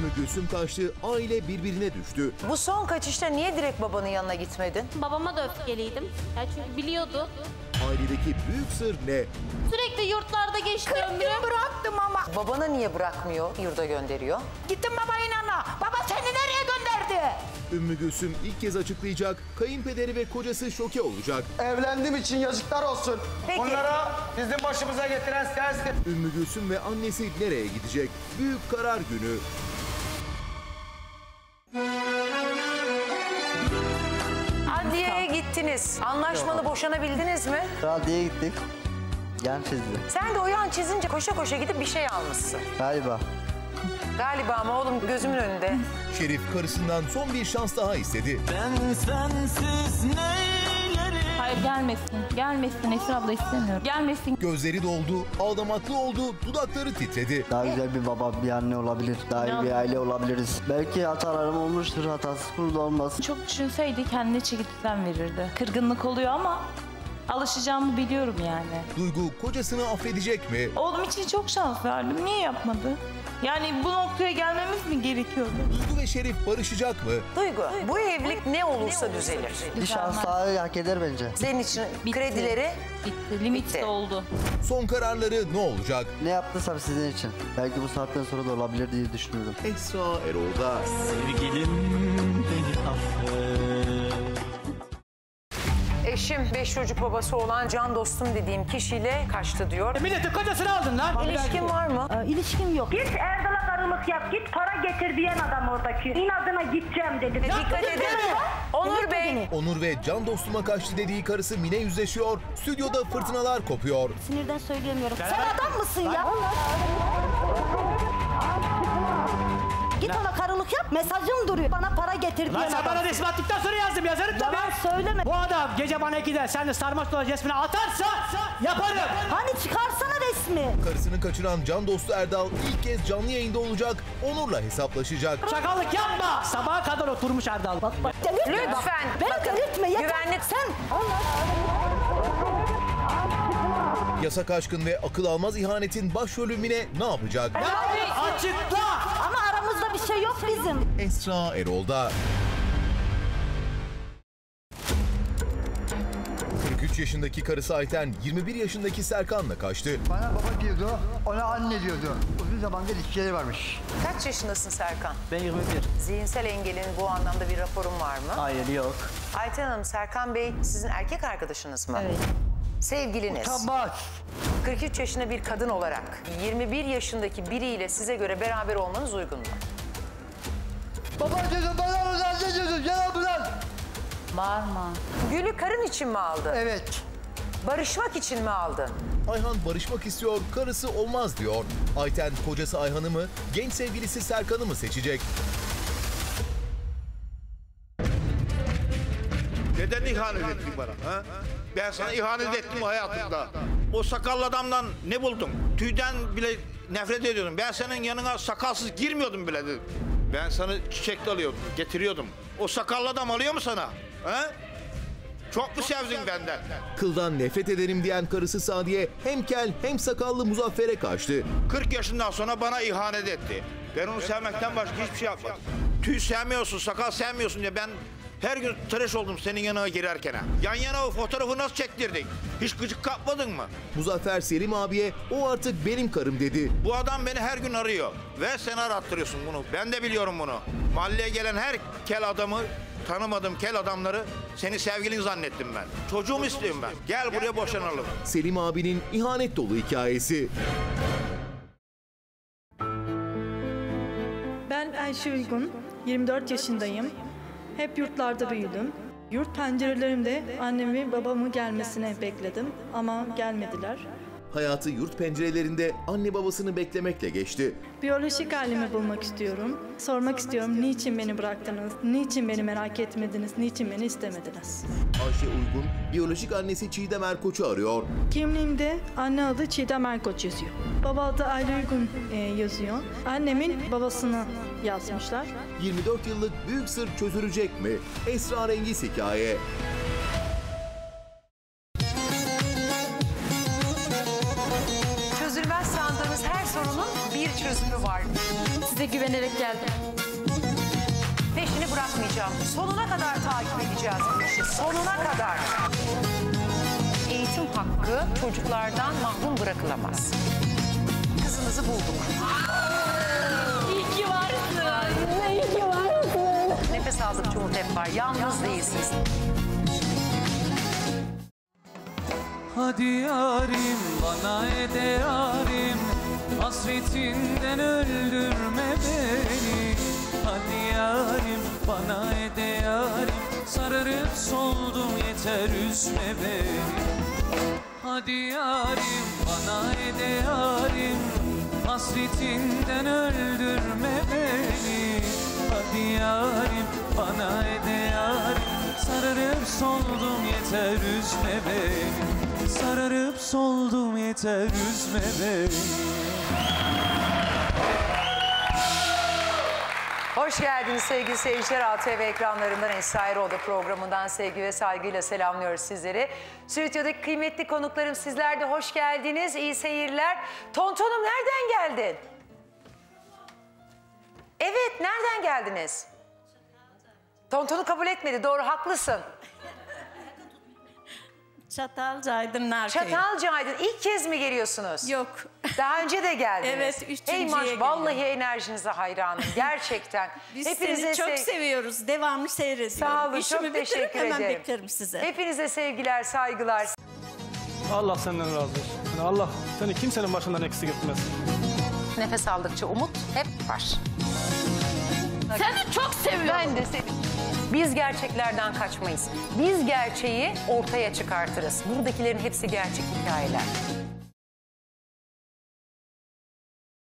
Ümmü Gülsüm kaçtı, aile birbirine düştü. Bu son kaçışta niye direkt babanın yanına gitmedin? Babama da öfkeliydim. Yani çünkü biliyordu. Ailedeki büyük sır ne? Sürekli yurtlarda geçti ömrüm. Bıraktım ama. Babana niye bırakmıyor, yurda gönderiyor? Gittim babayın yanına. Baba seni nereye gönderdi? Ümmü Gülsüm ilk kez açıklayacak, kayınpederi ve kocası şoke olacak. Evlendiğim için yazıklar olsun. Peki. Onlara bizim başımıza getiren sensin. Ümmü Gülsüm ve annesi nereye gidecek? Büyük karar günü. Adliyeye gittiniz. Anlaşmalı boşanabildiniz mi? Adliyeye gittik. Yan çizdi. Sen de o yan çizince koşa koşa gidip bir şey almışsın. Galiba. Galiba ama oğlum gözümün önünde. Şerif karısından son bir şans daha istedi. Ben sensiz neylerim? Hayır gelmesin. Gelmesin Esra abla istemiyorum. Gelmesin. Gözleri doldu, ağlamaklı oldu, dudakları titredi. Daha güzel bir baba, bir anne olabilir. Daha iyi bir aile olabiliriz. Belki hatalarım olmuştur, hatasız kurulu olmaz. Çok düşünseydi kendine çeki düzen verirdi. Kırgınlık oluyor ama alışacağımı biliyorum yani. Duygu kocasını affedecek mi? Oğlum için çok şans verdim. Niye yapmadı? Yani bu noktaya gelmemiz mi gerekiyordu? Duygu ve Şerif barışacak mı? Duygu, bu evlilik ne olursa düzelir. Bir şans daha hak eder bence. Senin için Bitti. kredileri Bitti. Limit Bitti. doldu. Son kararları ne olacak? Ne yaptıysam sizin için. Belki bu saatten sonra da olabilir diye düşünüyorum. Esra Erol'da. Sevgilim beni affet. eşim 5 çocuk babası olan can dostum dediğim kişiyle kaçtı diyor. Milletin kocasını aldın lan. İlişkin var mı? İlişkim yok. Git Erdal'a karılık yap, git para getir diyen adam oradaki. İnadına gideceğim dedi. Dikkat edin. Onur Bey. Onur ve can dostuma kaçtı dediği karısı Mine yüzleşiyor. Stüdyoda fırtınalar kopuyor. Sinirden söyleyemiyorum. Sen adam mısın ya? Git ona karılık yap, mesajım duruyor. Bana para getir diyen Lan sen adam. bana resmi attıktan sonra yazarım tabii. Yalan söyleme. Bu adam gece bana 2'de sen de sarmaş dolaş resmini atarsa yaparım. Hani çıkarsana resmi. Karısını kaçıran can dostu Erdal ilk kez canlı yayında olacak. Onur'la hesaplaşacak. Şakallık yapma. Sabaha kadar oturmuş Erdal. Bak delirtme. Lütfen. Beni Bakın, delirtme yeter. güvenlik- Sen. Yasak aşkın ve akıl almaz ihanetin başrolü Mine ne yapacak? Açıkla. Ama aramızda bir şey yok bizim. Esra Erol'da. 43 yaşındaki karısı Ayten 21 yaşındaki Serkan'la kaçtı. Bana baba diyordu, ona anne diyordu. Uzun zamandır ilişkileri varmış. Kaç yaşındasın Serkan? Ben 21. Zihinsel engelin bu anlamda bir raporun var mı? Hayır yok. Ayten Hanım, Serkan Bey sizin erkek arkadaşınız mı? Evet. Sevgiliniz. Tamam. 43 yaşında bir kadın olarak 21 yaşındaki biriyle size göre beraber olmanız uygun mu? Baba diyordu, bana mı anne diyordu, gel buradan. Bağırma. Gül'ü karın için mi aldın? Evet. Barışmak için mi aldın? Ayhan barışmak istiyor, karısı olmaz diyor. Ayten kocası Ayhan'ı mı, genç sevgilisi Serkan'ı mı seçecek? Neden ihanet ettin bana? Ha? Ben sana ihanet ettim hayatımda. O sakallı adamdan ne buldum? Tüyden bile nefret ediyordum. Ben senin yanına sakalsız girmiyordum bile dedim. Ben sana çiçek de alıyordum, getiriyordum. O sakallı adam alıyor mu sana? Ha? Çok mu sevdin benden? Kıldan nefret ederim diyen karısı Sadiye hem kel hem sakallı Muzaffer'e kaçtı. 40 yaşından sonra bana ihanet etti. Ben onu sevmekten başka hiçbir şey yapmadım. Tüy sevmiyorsun, sakal sevmiyorsun diye ben her gün tıraş oldum senin yanına girerken. Yan yana o fotoğrafı nasıl çektirdik? Hiç gıcık kapmadın mı? Muzaffer Selim abiye o artık benim karım dedi. Bu adam beni her gün arıyor ve sen arattırıyorsun bunu. Ben de biliyorum bunu. Mahalleye gelen her kel adamı, tanımadığım kel adamları seni sevgilin zannettim ben. Çocuğumu istiyorum ben. Gel buraya boşanalım. Selim abinin ihanet dolu hikayesi. Ben Ayşe Uygun, 24 yaşındayım. Hep yurtlarda büyüdüm. Yurt pencerelerimde annemi babamı gelmesine bekledim ama gelmediler. Hayatı yurt pencerelerinde anne babasını beklemekle geçti. Biyolojik ailemi bulmak istiyorum. Sormak istiyorum, niçin beni bıraktınız? Niçin beni merak etmediniz? Niçin beni istemediniz? Ayşe Uygun, biyolojik annesi Çiğdem Erkoç'u arıyor. Kimliğimde anne adı Çiğdem Erkoç yazıyor. Baba adı Ayla Uygun yazıyor. Annemin babasını yazmışlar. 24 yıllık büyük sır çözülecek mi? Esrarengiz hikaye. Çözülmez sandığınız her sorunun bir bir çözümü var. Size güvenerek geldim. Peşini bırakmayacağım. Sonuna kadar takip edeceğiz bu işi. Sonuna kadar. Eğitim hakkı çocuklardan mahrum bırakılamaz. Kızınızı bulduk. İyi ki varsın. İyi ki varsın. Nefes aldıkça umut hep var. Yalnız değilsiniz. Hadi yarim bana ede yarim, hasretinden öldürme beni. Hadi yarim bana ede yarim, sararıp soldum yeter üzme beni. Hadi yarim bana ede yarim, hasretinden öldürme beni. Hadi yarim bana ede yarim, sararıp soldum yeter üzme beni. Sararıp soldum yeter üzme beni. Hoş geldiniz sevgili seyirciler. ATV ekranlarından Esra Erol'da programından sevgi ve saygıyla selamlıyoruz sizleri. Stüdyodaki kıymetli konuklarım, sizler de hoş geldiniz. İyi seyirler. Tontonum nereden geldin? Evet, nereden geldiniz? Tontonu kabul etmedi. Doğru, haklısın. Çatalcaydın Narköy'ü. Çatalcaydın. İlk kez mi geliyorsunuz? Yok. Daha önce de geldiniz. Evet, üçüncüye Hey maş, geliyorum. vallahi enerjinize hayranım. Gerçekten. Biz seni çok seviyoruz. Devamlı seyrediyoruz. Sağ olun, İşimi çok bitirip teşekkür hemen ederim. beklerim size. Hepinize sevgiler, saygılar. Allah senden razı olsun. Yani Allah seni kimsenin başından eksik etmez. Nefes aldıkça umut hep var. Seni çok seviyorum. Ben de seni. Biz gerçeklerden kaçmayız. Biz gerçeği ortaya çıkartırız. Buradakilerin hepsi gerçek hikayeler.